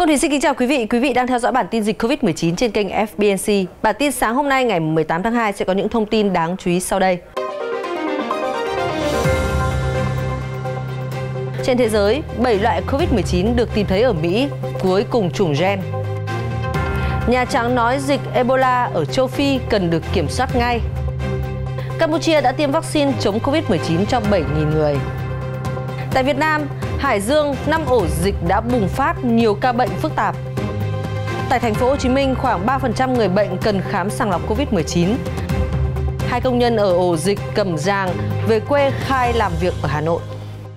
Xuân thì xin kính chào quý vị đang theo dõi bản tin dịch Covid-19 trên kênh FBNC. Bản tin sáng hôm nay ngày 18 tháng 2 sẽ có những thông tin đáng chú ý sau đây. Trên thế giới, 7 loại Covid-19 được tìm thấy ở Mỹ, cuối cùng chủng gen. Nhà Trắng nói dịch Ebola ở châu Phi cần được kiểm soát ngay. Campuchia đã tiêm vaccine chống Covid-19 cho 7.000 người. Tại Việt Nam, Hải Dương, 5 ổ dịch đã bùng phát nhiều ca bệnh phức tạp. Tại thành phố Hồ Chí Minh, khoảng 3% người bệnh cần khám sàng lọc Covid-19. 2 công nhân ở ổ dịch Cẩm Giàng về quê khai làm việc ở Hà Nội.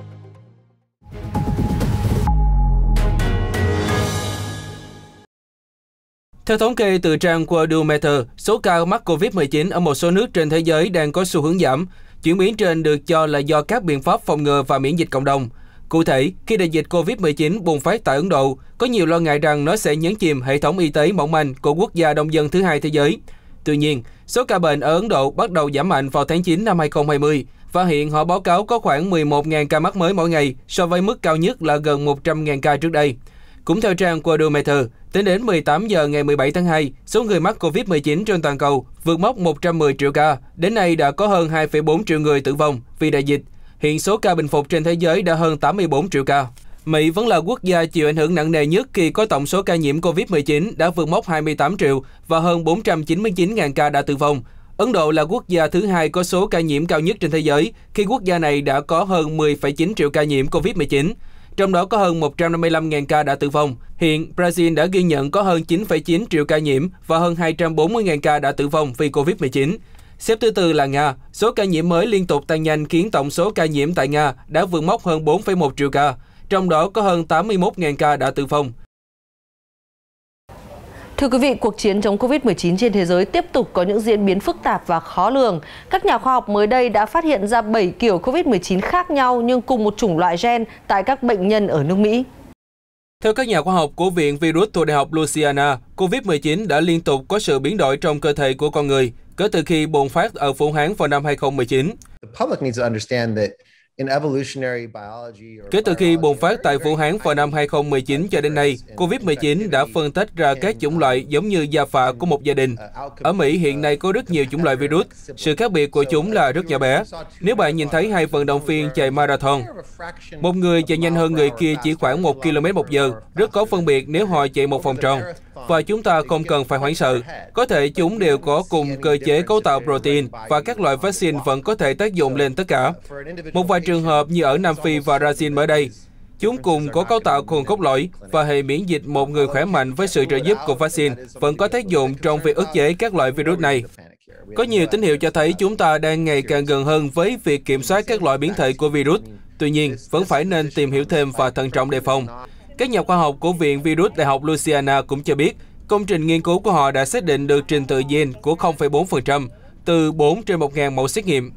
Theo thống kê từ trang Worldometer, số ca mắc Covid-19 ở một số nước trên thế giới đang có xu hướng giảm. Chuyển biến trên được cho là do các biện pháp phòng ngừa và miễn dịch cộng đồng. Cụ thể, khi đại dịch Covid-19 bùng phát tại Ấn Độ, có nhiều lo ngại rằng nó sẽ nhấn chìm hệ thống y tế mỏng manh của quốc gia đông dân thứ hai thế giới. Tuy nhiên, số ca bệnh ở Ấn Độ bắt đầu giảm mạnh vào tháng 9 năm 2020 và hiện họ báo cáo có khoảng 11.000 ca mắc mới mỗi ngày so với mức cao nhất là gần 100.000 ca trước đây. Cũng theo trang Worldometer, tính đến 18 giờ ngày 17 tháng 2, số người mắc Covid-19 trên toàn cầu vượt mốc 110 triệu ca. Đến nay đã có hơn 2,4 triệu người tử vong vì đại dịch. Hiện số ca bình phục trên thế giới đã hơn 84 triệu ca. Mỹ vẫn là quốc gia chịu ảnh hưởng nặng nề nhất khi có tổng số ca nhiễm Covid-19 đã vượt mốc 28 triệu và hơn 499.000 ca đã tử vong. Ấn Độ là quốc gia thứ hai có số ca nhiễm cao nhất trên thế giới khi quốc gia này đã có hơn 10,9 triệu ca nhiễm Covid-19. Trong đó có hơn 155.000 ca đã tử vong. Hiện, Brazil đã ghi nhận có hơn 9,9 triệu ca nhiễm và hơn 240.000 ca đã tử vong vì Covid-19. Xếp thứ tư là Nga. Số ca nhiễm mới liên tục tăng nhanh khiến tổng số ca nhiễm tại Nga đã vượt mốc hơn 4,1 triệu ca. Trong đó có hơn 81.000 ca đã tử vong. Thưa quý vị, cuộc chiến chống Covid-19 trên thế giới tiếp tục có những diễn biến phức tạp và khó lường. Các nhà khoa học mới đây đã phát hiện ra 7 kiểu Covid-19 khác nhau nhưng cùng một chủng loại gen tại các bệnh nhân ở nước Mỹ. Theo các nhà khoa học của Viện Virus thuộc Đại học Louisiana, Covid-19 đã liên tục có sự biến đổi trong cơ thể của con người kể từ khi bùng phát ở Vũ Hán vào năm 2019. Kể từ khi bùng phát tại Vũ Hán vào năm 2019 cho đến nay, Covid-19 đã phân tách ra các chủng loại giống như gia phả của một gia đình. Ở Mỹ hiện nay có rất nhiều chủng loại virus, sự khác biệt của chúng là rất nhỏ bé. Nếu bạn nhìn thấy 2 vận động viên chạy marathon, một người chạy nhanh hơn người kia chỉ khoảng 1 km/h, rất khó phân biệt nếu họ chạy một vòng tròn. Và chúng ta không cần phải hoảng sợ. Có thể chúng đều có cùng cơ chế cấu tạo protein và các loại vaccine vẫn có thể tác dụng lên tất cả. Một vài trường hợp như ở Nam Phi và Brazil mới đây, chúng cùng có cấu tạo cùng cốt lõi và hệ miễn dịch một người khỏe mạnh với sự trợ giúp của vaccine vẫn có tác dụng trong việc ức chế các loại virus này. Có nhiều tín hiệu cho thấy chúng ta đang ngày càng gần hơn với việc kiểm soát các loại biến thể của virus. Tuy nhiên, vẫn phải nên tìm hiểu thêm và thận trọng đề phòng. Các nhà khoa học của Viện Virus Đại học Louisiana cũng cho biết, công trình nghiên cứu của họ đã xác định được trình tự gen của 0,4% từ 4 trên 1.000 mẫu xét nghiệm.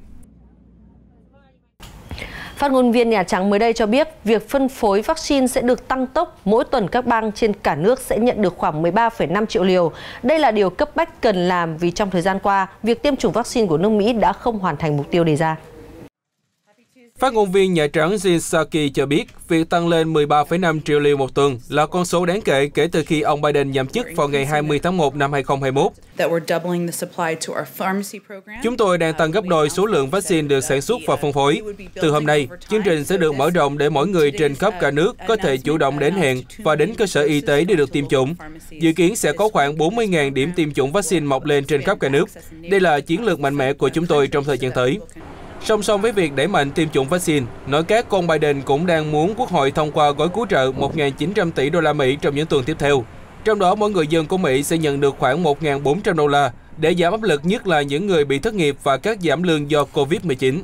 Phát ngôn viên Nhà Trắng mới đây cho biết việc phân phối vaccine sẽ được tăng tốc. Mỗi tuần các bang trên cả nước sẽ nhận được khoảng 13,5 triệu liều. Đây là điều cấp bách cần làm vì trong thời gian qua, việc tiêm chủng vaccine của nước Mỹ đã không hoàn thành mục tiêu đề ra. Phát ngôn viên Nhà Trắng Jen Psaki cho biết việc tăng lên 13,5 triệu liều một tuần là con số đáng kể kể từ khi ông Biden nhậm chức vào ngày 20 tháng 1 năm 2021. Chúng tôi đang tăng gấp đôi số lượng vaccine được sản xuất và phân phối. Từ hôm nay, chương trình sẽ được mở rộng để mỗi người trên khắp cả nước có thể chủ động đến hẹn và đến cơ sở y tế để được tiêm chủng. Dự kiến sẽ có khoảng 40.000 điểm tiêm chủng vaccine mọc lên trên khắp cả nước. Đây là chiến lược mạnh mẽ của chúng tôi trong thời gian tới. Song song với việc đẩy mạnh tiêm chủng vaccine, nội các của ông Biden cũng đang muốn Quốc hội thông qua gói cứu trợ 1.900 tỷ đô la Mỹ trong những tuần tiếp theo. Trong đó, mỗi người dân của Mỹ sẽ nhận được khoảng 1.400 đô la để giảm áp lực nhất là những người bị thất nghiệp và các giảm lương do Covid-19.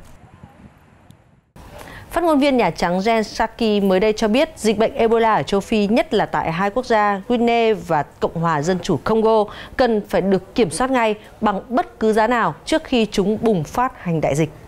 Phát ngôn viên Nhà Trắng Jen Psaki mới đây cho biết dịch bệnh Ebola ở châu Phi, nhất là tại 2 quốc gia Guinea và Cộng hòa Dân chủ Congo, cần phải được kiểm soát ngay bằng bất cứ giá nào trước khi chúng bùng phát thành đại dịch.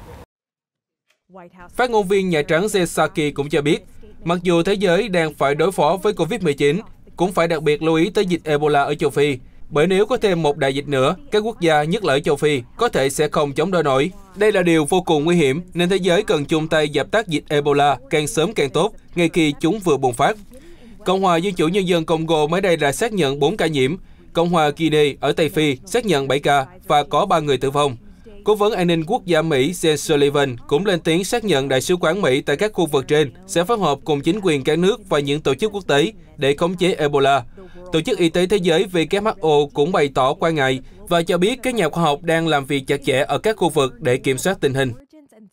Phát ngôn viên Nhà Trắng Jen Psaki cũng cho biết, mặc dù thế giới đang phải đối phó với Covid-19, cũng phải đặc biệt lưu ý tới dịch Ebola ở châu Phi. Bởi nếu có thêm một đại dịch nữa, các quốc gia, nhất là ở châu Phi, có thể sẽ không chống đỡ nổi. Đây là điều vô cùng nguy hiểm, nên thế giới cần chung tay dập tắt dịch Ebola càng sớm càng tốt, ngay khi chúng vừa bùng phát. Cộng hòa Dân chủ Nhân dân Congo mới đây đã xác nhận 4 ca nhiễm. Cộng hòa Guinea ở Tây Phi xác nhận 7 ca và có 3 người tử vong. Cố vấn an ninh quốc gia Mỹ Jake Sullivan cũng lên tiếng xác nhận Đại sứ quán Mỹ tại các khu vực trên sẽ phối hợp cùng chính quyền các nước và những tổ chức quốc tế để khống chế Ebola. Tổ chức Y tế Thế giới WHO cũng bày tỏ quan ngại và cho biết các nhà khoa học đang làm việc chặt chẽ ở các khu vực để kiểm soát tình hình.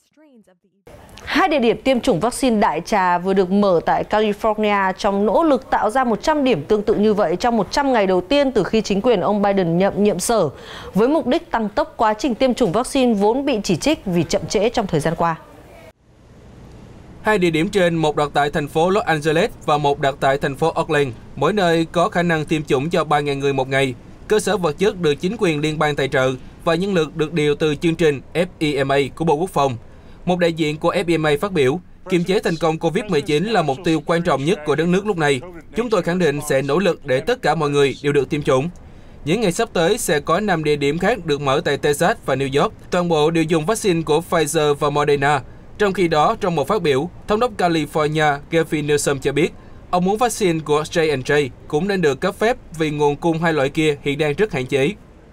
2 địa điểm tiêm chủng vaccine đại trà vừa được mở tại California trong nỗ lực tạo ra 100 điểm tương tự như vậy trong 100 ngày đầu tiên từ khi chính quyền ông Biden nhậm nhiệm sở, với mục đích tăng tốc quá trình tiêm chủng vaccine vốn bị chỉ trích vì chậm trễ trong thời gian qua. 2 địa điểm trên, một đặt tại thành phố Los Angeles và một đặt tại thành phố Oakland, mỗi nơi có khả năng tiêm chủng cho 3.000 người một ngày. Cơ sở vật chất được chính quyền liên bang tài trợ và nhân lực được điều từ chương trình FEMA của Bộ Quốc phòng. Một đại diện của FEMA phát biểu, kiềm chế thành công COVID-19 là mục tiêu quan trọng nhất của đất nước lúc này. Chúng tôi khẳng định sẽ nỗ lực để tất cả mọi người đều được tiêm chủng. Những ngày sắp tới sẽ có 5 địa điểm khác được mở tại Texas và New York. Toàn bộ đều dùng vaccine của Pfizer và Moderna. Trong khi đó, trong một phát biểu, Thống đốc California Gavin Newsom cho biết, ông muốn vaccine của J&J cũng nên được cấp phép vì nguồn cung hai loại kia hiện đang rất hạn chế.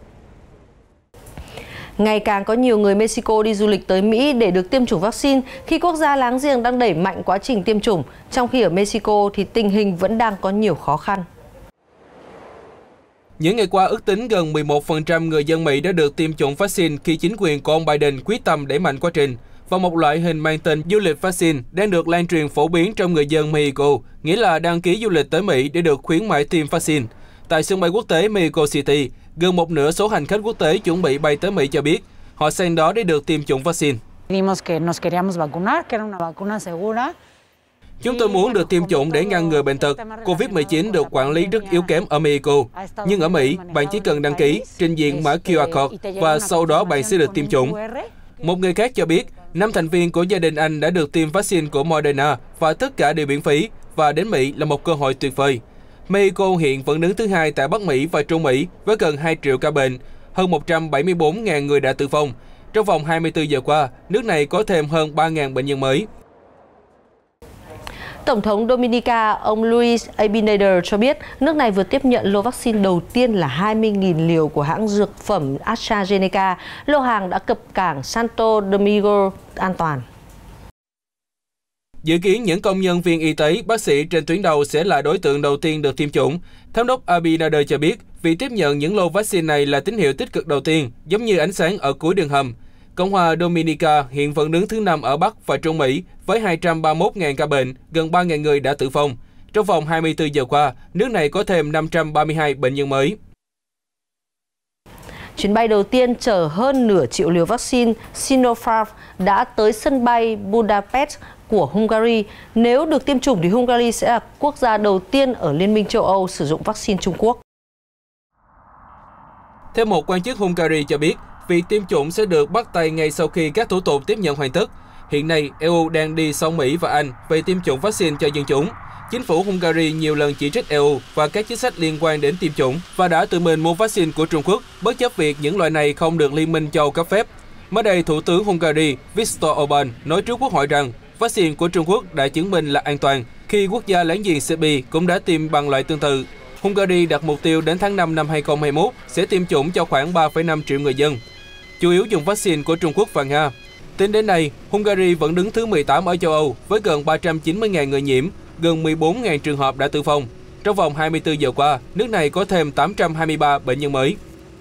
Ngày càng có nhiều người Mexico đi du lịch tới Mỹ để được tiêm chủng vaccine khi quốc gia láng giềng đang đẩy mạnh quá trình tiêm chủng, trong khi ở Mexico thì tình hình vẫn đang có nhiều khó khăn. Những ngày qua, ước tính gần 11% người dân Mỹ đã được tiêm chủng vaccine khi chính quyền của ông Biden quyết tâm đẩy mạnh quá trình. Và một loại hình mang tên du lịch vaccine đang được lan truyền phổ biến trong người dân Mexico, nghĩa là đăng ký du lịch tới Mỹ để được khuyến mãi tiêm vaccine. Tại sân bay quốc tế Mexico City, gần một nửa số hành khách quốc tế chuẩn bị bay tới Mỹ cho biết họ sang đó để được tiêm chủng vaccine. Chúng tôi muốn được tiêm chủng để ngăn ngừa bệnh tật. COVID-19 được quản lý rất yếu kém ở Mexico. Nhưng ở Mỹ, bạn chỉ cần đăng ký, trình diện mã QR code và sau đó bạn sẽ được tiêm chủng. Một người khác cho biết, 5 thành viên của gia đình anh đã được tiêm vaccine của Moderna và tất cả đều miễn phí và đến Mỹ là một cơ hội tuyệt vời. Mexico hiện vẫn đứng thứ 2 tại Bắc Mỹ và Trung Mỹ với gần 2 triệu ca bệnh, hơn 174.000 người đã tử vong. Trong vòng 24 giờ qua, nước này có thêm hơn 3.000 bệnh nhân mới. Tổng thống Dominica, ông Luis Abinader cho biết nước này vừa tiếp nhận lô vaccine đầu tiên là 20.000 liều của hãng dược phẩm AstraZeneca. Lô hàng đã cập cảng Santo Domingo an toàn. Dự kiến những công nhân viên y tế, bác sĩ trên tuyến đầu sẽ là đối tượng đầu tiên được tiêm chủng. Thống đốc Abinader cho biết, việc tiếp nhận những lô vaccine này là tín hiệu tích cực đầu tiên, giống như ánh sáng ở cuối đường hầm. Cộng hòa Dominica hiện vẫn đứng thứ 5 ở Bắc và Trung Mỹ với 231.000 ca bệnh, gần 3.000 người đã tử vong. Trong vòng 24 giờ qua, nước này có thêm 532 bệnh nhân mới. Chuyến bay đầu tiên chở hơn nửa triệu liều vaccine Sinopharm đã tới sân bay Budapest của Hungary. Nếu được tiêm chủng thì Hungary sẽ là quốc gia đầu tiên ở Liên minh châu Âu sử dụng vaccine Trung Quốc. Theo một quan chức Hungary cho biết, việc tiêm chủng sẽ được bắt tay ngay sau khi các thủ tục tiếp nhận hoàn tất. Hiện nay, EU đang đi sau Mỹ và Anh về tiêm chủng vaccine cho dân chúng. Chính phủ Hungary nhiều lần chỉ trích EU và các chính sách liên quan đến tiêm chủng và đã tự mình mua vaccine của Trung Quốc, bất chấp việc những loại này không được Liên minh châu Âu cấp phép. Mới đây, Thủ tướng Hungary Viktor Orbán nói trước Quốc hội rằng vaccine của Trung Quốc đã chứng minh là an toàn, khi quốc gia láng giềng Serbia cũng đã tiêm bằng loại tương tự. Hungary đặt mục tiêu đến tháng 5 năm 2021 sẽ tiêm chủng cho khoảng 3,5 triệu người dân, chủ yếu dùng vaccine của Trung Quốc và Nga. Tính đến nay, Hungary vẫn đứng thứ 18 ở châu Âu với gần 390.000 người nhiễm, gần 14.000 trường hợp đã tử vong. Trong vòng 24 giờ qua, nước này có thêm 823 bệnh nhân mới.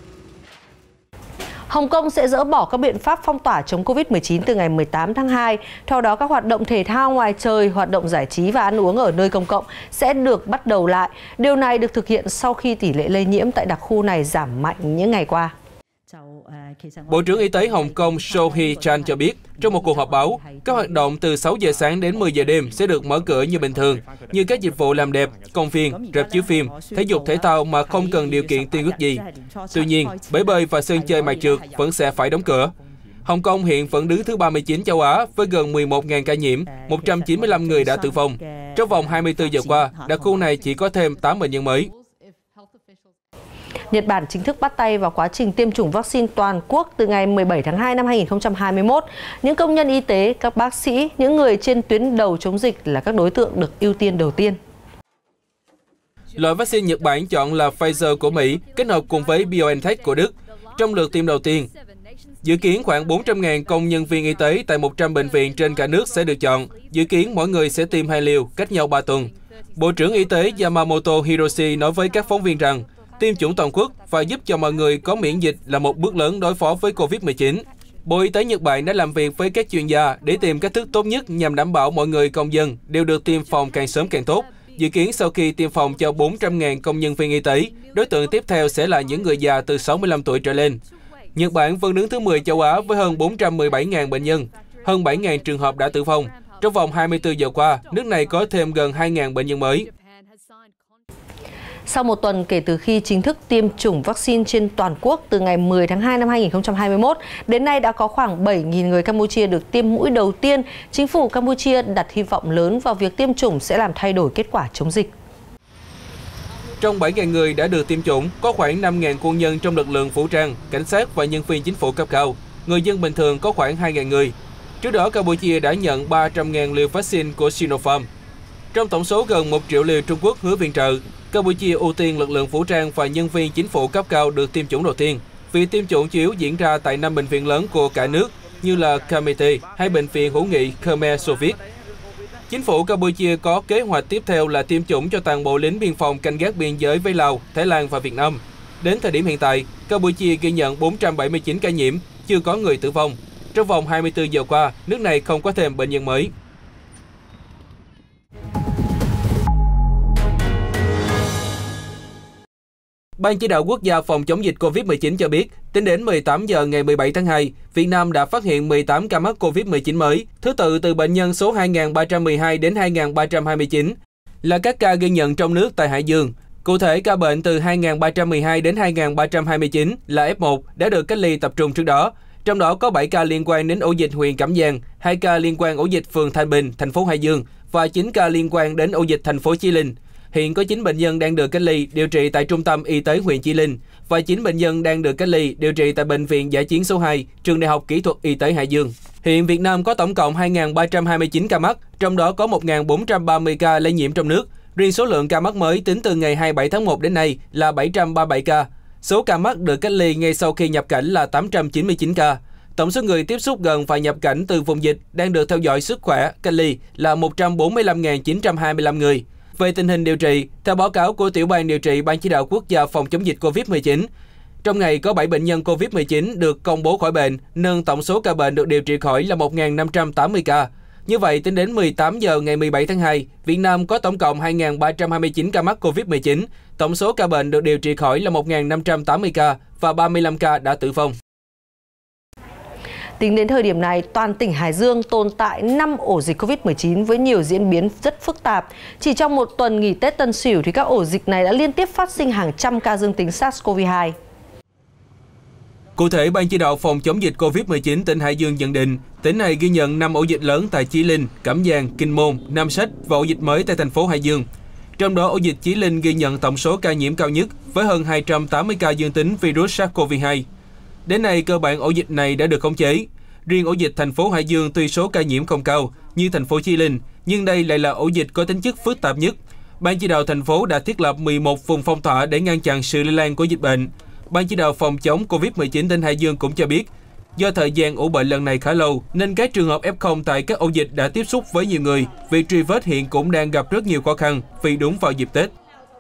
Hồng Kông sẽ dỡ bỏ các biện pháp phong tỏa chống Covid-19 từ ngày 18 tháng 2. Theo đó, các hoạt động thể thao ngoài trời, hoạt động giải trí và ăn uống ở nơi công cộng sẽ được bắt đầu lại. Điều này được thực hiện sau khi tỷ lệ lây nhiễm tại đặc khu này giảm mạnh những ngày qua. Bộ trưởng Y tế Hồng Kông So Hee-chan cho biết, trong một cuộc họp báo, các hoạt động từ 6 giờ sáng đến 10 giờ đêm sẽ được mở cửa như bình thường, như các dịch vụ làm đẹp, công viên, rạp chiếu phim, thể dục thể thao mà không cần điều kiện tiên quyết gì. Tuy nhiên, bể bơi và sân chơi mặt trượt vẫn sẽ phải đóng cửa. Hồng Kông hiện vẫn đứng thứ 39 châu Á với gần 11.000 ca nhiễm, 195 người đã tử vong. Trong vòng 24 giờ qua, đặc khu này chỉ có thêm 8 bệnh nhân mới. Nhật Bản chính thức bắt tay vào quá trình tiêm chủng vaccine toàn quốc từ ngày 17 tháng 2 năm 2021. Những công nhân y tế, các bác sĩ, những người trên tuyến đầu chống dịch là các đối tượng được ưu tiên đầu tiên. Loại vaccine Nhật Bản chọn là Pfizer của Mỹ kết hợp cùng với BioNTech của Đức trong lượt tiêm đầu tiên. Dự kiến khoảng 400.000 công nhân viên y tế tại 100 bệnh viện trên cả nước sẽ được chọn. Dự kiến mỗi người sẽ tiêm 2 liều, cách nhau 3 tuần. Bộ trưởng Y tế Yamamoto Hiroshi nói với các phóng viên rằng tiêm chủng toàn quốc và giúp cho mọi người có miễn dịch là một bước lớn đối phó với Covid-19. Bộ Y tế Nhật Bản đã làm việc với các chuyên gia để tìm cách thức tốt nhất nhằm đảm bảo mọi người công dân đều được tiêm phòng càng sớm càng tốt. Dự kiến sau khi tiêm phòng cho 400.000 công nhân viên y tế, đối tượng tiếp theo sẽ là những người già từ 65 tuổi trở lên. Nhật Bản vẫn đứng thứ 10 châu Á với hơn 417.000 bệnh nhân, hơn 7.000 trường hợp đã tử vong. Trong vòng 24 giờ qua, nước này có thêm gần 2.000 bệnh nhân mới. Sau một tuần kể từ khi chính thức tiêm chủng vaccine trên toàn quốc từ ngày 10 tháng 2 năm 2021, đến nay đã có khoảng 7.000 người Campuchia được tiêm mũi đầu tiên. Chính phủ Campuchia đặt hy vọng lớn vào việc tiêm chủng sẽ làm thay đổi kết quả chống dịch. Trong 7.000 người đã được tiêm chủng, có khoảng 5.000 quân nhân trong lực lượng vũ trang, cảnh sát và nhân viên chính phủ cấp cao. Người dân bình thường có khoảng 2.000 người. Trước đó, Campuchia đã nhận 300.000 liều vaccine của Sinopharm. Trong tổng số gần 1 triệu liều Trung Quốc hứa viện trợ, Campuchia ưu tiên lực lượng vũ trang và nhân viên chính phủ cấp cao được tiêm chủng đầu tiên. Việc tiêm chủng chủ yếu diễn ra tại 5 bệnh viện lớn của cả nước như là Kamite hay Bệnh viện hữu nghị Khmer Soviet. Chính phủ Campuchia có kế hoạch tiếp theo là tiêm chủng cho toàn bộ lính biên phòng canh gác biên giới với Lào, Thái Lan và Việt Nam. Đến thời điểm hiện tại, Campuchia ghi nhận 479 ca nhiễm, chưa có người tử vong. Trong vòng 24 giờ qua, nước này không có thêm bệnh nhân mới. Ban Chỉ đạo Quốc gia phòng chống dịch Covid-19 cho biết, tính đến 18 giờ ngày 17 tháng 2, Việt Nam đã phát hiện 18 ca mắc Covid-19 mới, thứ tự từ bệnh nhân số 2.312 đến 2.329, là các ca ghi nhận trong nước tại Hải Dương. Cụ thể, ca bệnh từ 2.312 đến 2.329 là F1 đã được cách ly tập trung trước đó. Trong đó có 7 ca liên quan đến ổ dịch huyện Cẩm Giang, 2 ca liên quan ổ dịch phường Thanh Bình, thành phố Hải Dương và 9 ca liên quan đến ổ dịch thành phố Chí Linh. Hiện có 9 bệnh nhân đang được cách ly điều trị tại Trung tâm Y tế huyện Chí Linh và 9 bệnh nhân đang được cách ly điều trị tại Bệnh viện Dã chiến số 2, Trường Đại học Kỹ thuật Y tế Hải Dương. Hiện Việt Nam có tổng cộng 2.329 ca mắc, trong đó có 1.430 ca lây nhiễm trong nước. Riêng số lượng ca mắc mới tính từ ngày 27 tháng 1 đến nay là 737 ca. Số ca mắc được cách ly ngay sau khi nhập cảnh là 899 ca. Tổng số người tiếp xúc gần và nhập cảnh từ vùng dịch đang được theo dõi sức khỏe, cách ly là 145.925 người. Về tình hình điều trị, theo báo cáo của Tiểu ban điều trị Ban Chỉ đạo Quốc gia phòng chống dịch Covid-19, trong ngày có 7 bệnh nhân Covid-19 được công bố khỏi bệnh, nâng tổng số ca bệnh được điều trị khỏi là 1.580 ca. Như vậy, tính đến 18 giờ ngày 17 tháng 2, Việt Nam có tổng cộng 2.329 ca mắc Covid-19, tổng số ca bệnh được điều trị khỏi là 1.580 ca và 35 ca đã tử vong. Tính đến thời điểm này, toàn tỉnh Hải Dương tồn tại 5 ổ dịch Covid-19 với nhiều diễn biến rất phức tạp. Chỉ trong một tuần nghỉ Tết Tân Sửu thì các ổ dịch này đã liên tiếp phát sinh hàng trăm ca dương tính SARS-CoV-2. Cụ thể, Ban Chỉ đạo phòng chống dịch Covid-19 tỉnh Hải Dương nhận định, tỉnh này ghi nhận 5 ổ dịch lớn tại Chí Linh, Cẩm Giang, Kinh Môn, Nam Sách và ổ dịch mới tại thành phố Hải Dương. Trong đó, ổ dịch Chí Linh ghi nhận tổng số ca nhiễm cao nhất với hơn 280 ca dương tính virus SARS-CoV-2. Đến nay, cơ bản ổ dịch này đã được khống chế. Riêng ổ dịch thành phố Hải Dương tuy số ca nhiễm không cao như thành phố Chí Linh, nhưng đây lại là ổ dịch có tính chất phức tạp nhất. Ban Chỉ đạo thành phố đã thiết lập 11 vùng phong tỏa để ngăn chặn sự lây lan của dịch bệnh. Ban Chỉ đạo phòng chống Covid-19 tỉnh Hải Dương cũng cho biết, do thời gian ủ bệnh lần này khá lâu, nên các trường hợp F0 tại các ổ dịch đã tiếp xúc với nhiều người. Việc truy vết hiện cũng đang gặp rất nhiều khó khăn vì đúng vào dịp Tết.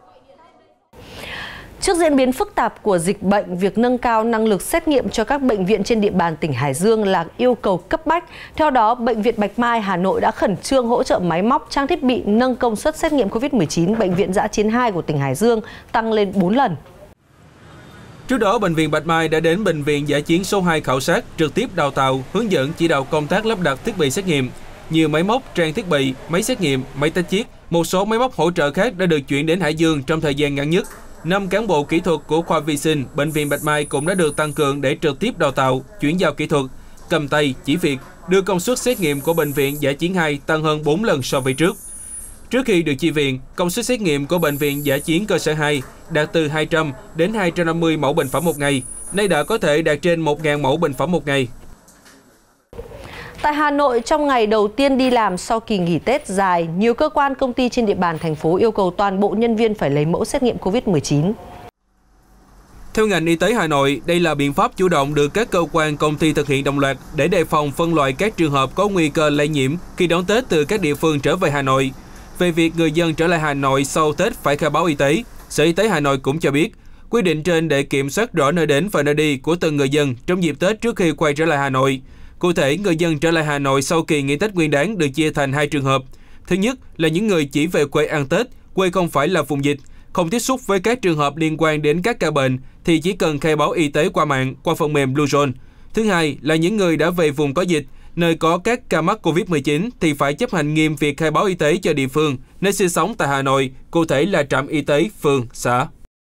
Trước diễn biến phức tạp của dịch bệnh, việc nâng cao năng lực xét nghiệm cho các bệnh viện trên địa bàn tỉnh Hải Dương là yêu cầu cấp bách. Theo đó, Bệnh viện Bạch Mai, Hà Nội đã khẩn trương hỗ trợ máy móc, trang thiết bị nâng công suất xét nghiệm COVID-19 Bệnh viện Dã chiến 2 của tỉnh Hải Dương tăng lên 4 lần. Trước đó, Bệnh viện Bạch Mai đã đến Bệnh viện Dã chiến số 2 khảo sát, trực tiếp đào tạo, hướng dẫn chỉ đạo công tác lắp đặt thiết bị xét nghiệm. Nhiều máy móc, trang thiết bị, máy xét nghiệm, máy tách chiết, một số máy móc hỗ trợ khác đã được chuyển đến Hải Dương trong thời gian ngắn nhất. 5 cán bộ kỹ thuật của khoa vi sinh, Bệnh viện Bạch Mai cũng đã được tăng cường để trực tiếp đào tạo, chuyển giao kỹ thuật, cầm tay, chỉ việc, đưa công suất xét nghiệm của Bệnh viện Dã chiến 2 tăng hơn 4 lần so với trước. Trước khi được chi viện, công suất xét nghiệm của Bệnh viện Dã chiến cơ sở 2 đạt từ 200 đến 250 mẫu bệnh phẩm một ngày, nay đã có thể đạt trên 1.000 mẫu bệnh phẩm một ngày. Tại Hà Nội, trong ngày đầu tiên đi làm sau kỳ nghỉ Tết dài, nhiều cơ quan công ty trên địa bàn thành phố yêu cầu toàn bộ nhân viên phải lấy mẫu xét nghiệm COVID-19. Theo ngành y tế Hà Nội, đây là biện pháp chủ động được các cơ quan công ty thực hiện đồng loạt để đề phòng phân loại các trường hợp có nguy cơ lây nhiễm khi đón Tết từ các địa phương trở về Hà Nội. Về việc người dân trở lại Hà Nội sau Tết phải khai báo y tế, Sở Y tế Hà Nội cũng cho biết, quy định trên để kiểm soát rõ nơi đến và nơi đi của từng người dân trong dịp Tết trước khi quay trở lại Hà Nội. Cụ thể, người dân trở lại Hà Nội sau kỳ nghỉ Tết Nguyên đán được chia thành 2 trường hợp. Thứ nhất là những người chỉ về quê ăn Tết, quê không phải là vùng dịch, không tiếp xúc với các trường hợp liên quan đến các ca bệnh thì chỉ cần khai báo y tế qua mạng, qua phần mềm Bluezone. Thứ hai là những người đã về vùng có dịch, nơi có các ca mắc COVID-19 thì phải chấp hành nghiêm việc khai báo y tế cho địa phương, nơi sinh sống tại Hà Nội, cụ thể là trạm y tế phường, xã.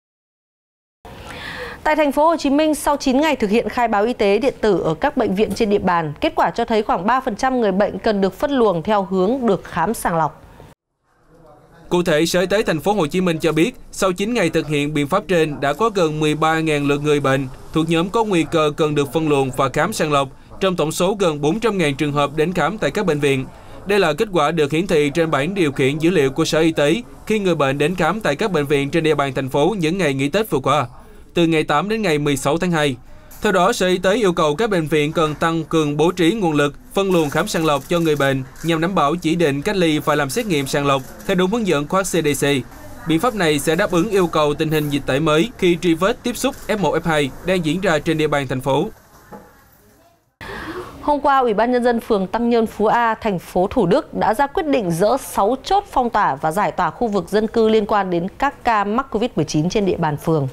Tại thành phố Hồ Chí Minh, sau 9 ngày thực hiện khai báo y tế điện tử ở các bệnh viện trên địa bàn, kết quả cho thấy khoảng 3% người bệnh cần được phân luồng theo hướng được khám sàng lọc. Cụ thể, Sở Y tế thành phố Hồ Chí Minh cho biết, sau 9 ngày thực hiện biện pháp trên đã có gần 13.000 lượt người bệnh thuộc nhóm có nguy cơ cần được phân luồng và khám sàng lọc, trong tổng số gần 400.000 trường hợp đến khám tại các bệnh viện. Đây là kết quả được hiển thị trên bảng điều khiển dữ liệu của Sở Y tế khi người bệnh đến khám tại các bệnh viện trên địa bàn thành phố những ngày nghỉ Tết vừa qua, từ ngày 8 đến ngày 16 tháng 2. Theo đó, Sở Y tế yêu cầu các bệnh viện cần tăng cường bố trí nguồn lực, phân luồng khám sàng lọc cho người bệnh nhằm đảm bảo chỉ định cách ly và làm xét nghiệm sàng lọc theo đúng hướng dẫn của CDC. Biện pháp này sẽ đáp ứng yêu cầu tình hình dịch tễ mới khi truy vết tiếp xúc F1, F2 đang diễn ra trên địa bàn thành phố. Hôm qua, Ủy ban Nhân dân phường Tăng Nhơn, Phú A, thành phố Thủ Đức đã ra quyết định dỡ 6 chốt phong tỏa và giải tỏa khu vực dân cư liên quan đến các ca mắc COVID-19 trên địa bàn phường.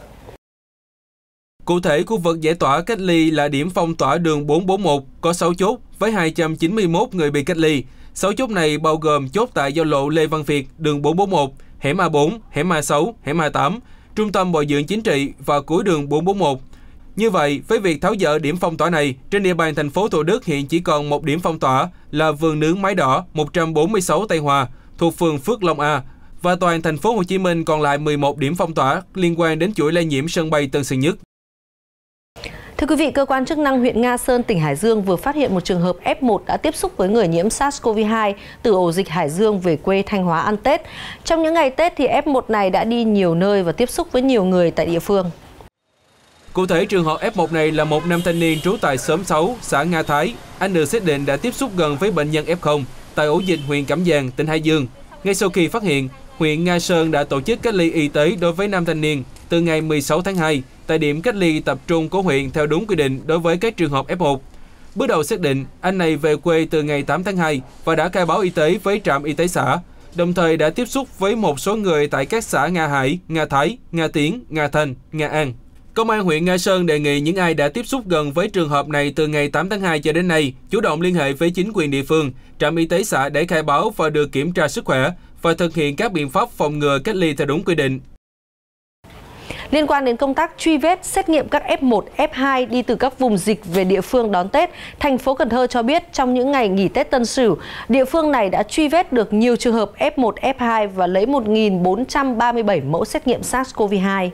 Cụ thể, khu vực giải tỏa cách ly là điểm phong tỏa đường 441 có 6 chốt với 291 người bị cách ly. 6 chốt này bao gồm chốt tại giao lộ Lê Văn Việt, đường 441, hẻm A4, hẻm A6, hẻm A8, trung tâm bồi dưỡng chính trị và cuối đường 441. Như vậy, với việc tháo dỡ điểm phong tỏa này, trên địa bàn thành phố Thủ Đức hiện chỉ còn một điểm phong tỏa là vườn nướng Mái Đỏ 146 Tây Hòa thuộc phường Phước Long A, và toàn thành phố Hồ Chí Minh còn lại 11 điểm phong tỏa liên quan đến chuỗi lây nhiễm sân bay Tân Sơn Nhất. Thưa quý vị, cơ quan chức năng huyện Nga Sơn, tỉnh Hải Dương vừa phát hiện một trường hợp F1 đã tiếp xúc với người nhiễm SARS-CoV-2 từ ổ dịch Hải Dương về quê Thanh Hóa ăn Tết. Trong những ngày Tết thì F1 này đã đi nhiều nơi và tiếp xúc với nhiều người tại địa phương. Cụ thể, trường hợp F1 này là một nam thanh niên trú tại xóm 6, xã Nga Thái. Anh được xác định đã tiếp xúc gần với bệnh nhân F0 tại ổ dịch huyện Cẩm Giàng, tỉnh Hải Dương. Ngay sau khi phát hiện, huyện Nga Sơn đã tổ chức cách ly y tế đối với nam thanh niên từ ngày 16 tháng 2 tại điểm cách ly tập trung của huyện theo đúng quy định đối với các trường hợp F1. Bước đầu xác định, anh này về quê từ ngày 8 tháng 2 và đã khai báo y tế với trạm y tế xã, đồng thời đã tiếp xúc với một số người tại các xã Nga Hải, Nga Thái, Nga Tiến, Nga Thanh, Nga An. Công an huyện Nga Sơn đề nghị những ai đã tiếp xúc gần với trường hợp này từ ngày 8 tháng 2 cho đến nay chủ động liên hệ với chính quyền địa phương, trạm y tế xã để khai báo và được kiểm tra sức khỏe và thực hiện các biện pháp phòng ngừa cách ly theo đúng quy định. Liên quan đến công tác truy vết, xét nghiệm các F1, F2 đi từ các vùng dịch về địa phương đón Tết, thành phố Cần Thơ cho biết trong những ngày nghỉ Tết Tân Sửu, địa phương này đã truy vết được nhiều trường hợp F1, F2 và lấy 1.437 mẫu xét nghiệm SARS-CoV-2.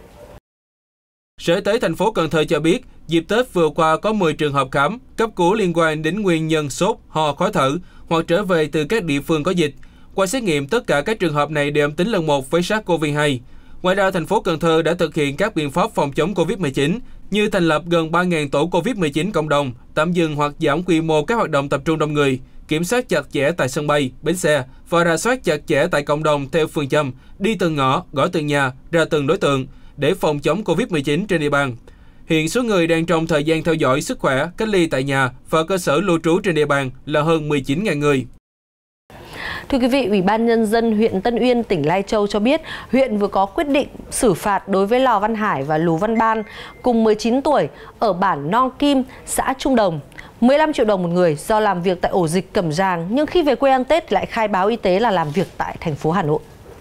Sở Y tế thành phố Cần Thơ cho biết, dịp Tết vừa qua có 10 trường hợp khám, cấp cứu liên quan đến nguyên nhân sốt, ho, khó thở hoặc trở về từ các địa phương có dịch. Qua xét nghiệm, tất cả các trường hợp này đều âm tính lần 1 với SARS-CoV-2. Ngoài ra, thành phố Cần Thơ đã thực hiện các biện pháp phòng chống Covid-19 như thành lập gần 3.000 tổ Covid-19 cộng đồng, tạm dừng hoặc giảm quy mô các hoạt động tập trung đông người, kiểm soát chặt chẽ tại sân bay, bến xe và rà soát chặt chẽ tại cộng đồng theo phương châm đi từng ngõ, gõ từng nhà, ra từng đối tượng để phòng chống Covid-19 trên địa bàn. Hiện số người đang trong thời gian theo dõi sức khỏe, cách ly tại nhà và cơ sở lưu trú trên địa bàn là hơn 19.000 người. Thưa quý vị, Ủy ban Nhân dân huyện Tân Uyên, tỉnh Lai Châu cho biết huyện vừa có quyết định xử phạt đối với Lò Văn Hải và Lù Văn Ban cùng 19 tuổi ở bản Nong Kim, xã Trung Đồng, 15 triệu đồng một người do làm việc tại ổ dịch Cẩm Giàng nhưng khi về quê ăn Tết lại khai báo y tế là làm việc tại thành phố Hà Nội.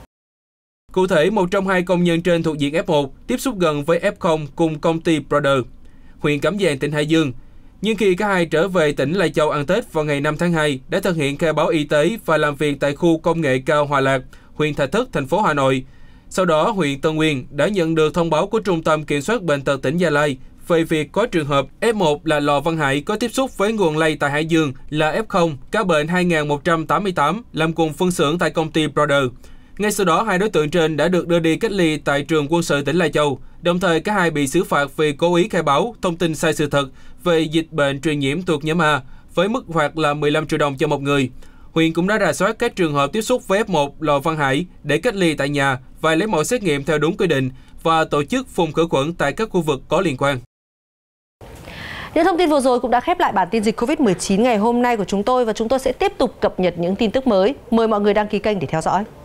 Cụ thể, một trong hai công nhân trên thuộc diện F1 tiếp xúc gần với F0 cùng công ty Brother, huyện Cẩm Giàng, tỉnh Hải Dương. Nhưng khi cả hai trở về tỉnh Lai Châu ăn Tết vào ngày 5 tháng 2, đã thực hiện khai báo y tế và làm việc tại khu công nghệ cao Hòa Lạc, huyện Thạch Thất, thành phố Hà Nội. Sau đó, huyện Tân Uyên đã nhận được thông báo của Trung tâm Kiểm soát Bệnh tật tỉnh Gia Lai về việc có trường hợp F1 là Lò Văn Hải có tiếp xúc với nguồn lây tại Hải Dương là F0, ca bệnh 2188 làm cùng phân xưởng tại công ty Brother. Ngay sau đó, hai đối tượng trên đã được đưa đi cách ly tại trường quân sự tỉnh Lai Châu. Đồng thời, cả hai bị xử phạt vì cố ý khai báo thông tin sai sự thật về dịch bệnh truyền nhiễm thuộc nhóm A, với mức phạt là 15 triệu đồng cho một người. Huyện cũng đã rà soát các trường hợp tiếp xúc với F1 Lò Văn Hải để cách ly tại nhà và lấy mẫu xét nghiệm theo đúng quy định và tổ chức phun khử khuẩn tại các khu vực có liên quan. Những thông tin vừa rồi cũng đã khép lại bản tin dịch Covid-19 ngày hôm nay của chúng tôi và chúng tôi sẽ tiếp tục cập nhật những tin tức mới. Mời mọi người đăng ký kênh để theo dõi.